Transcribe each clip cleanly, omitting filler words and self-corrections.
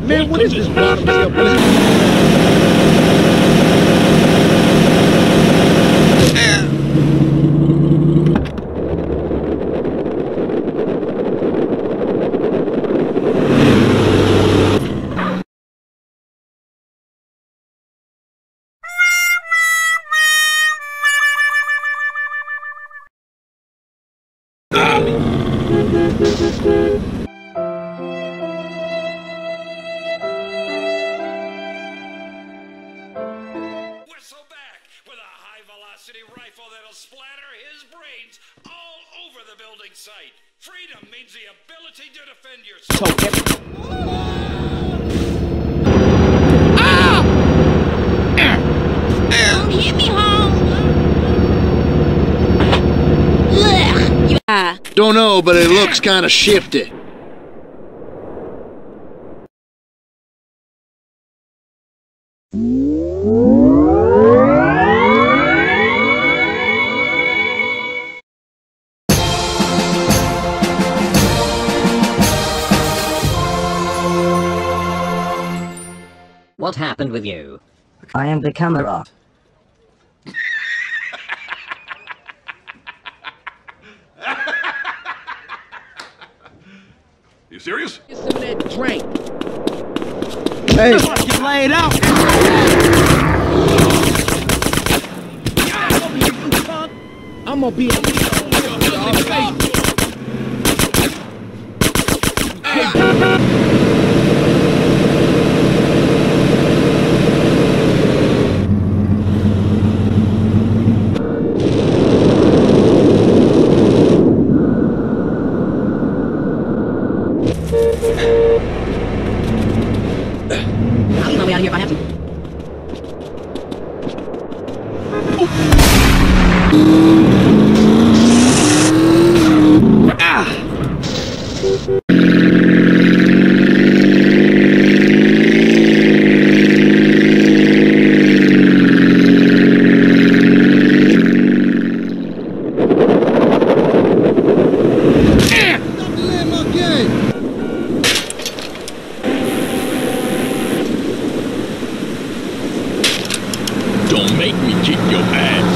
Man, what is this bottom tier? Whistleback with a high-velocity rifle that'll splatter his brains all over the building site. Freedom means the ability to defend yourself. Don't hit me, home. Don't know, but it looks kind of shifty. What happened with you? I am become a rock. You serious? Get some of that drink. Hey, Get laid out. I'm gonna be I'll eat my way out of here if I have to. Don't make me kick your ass.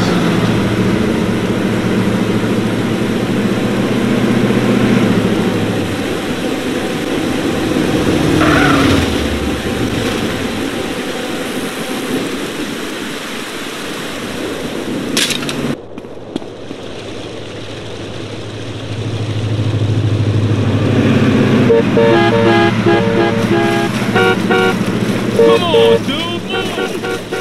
Come on, dude, move!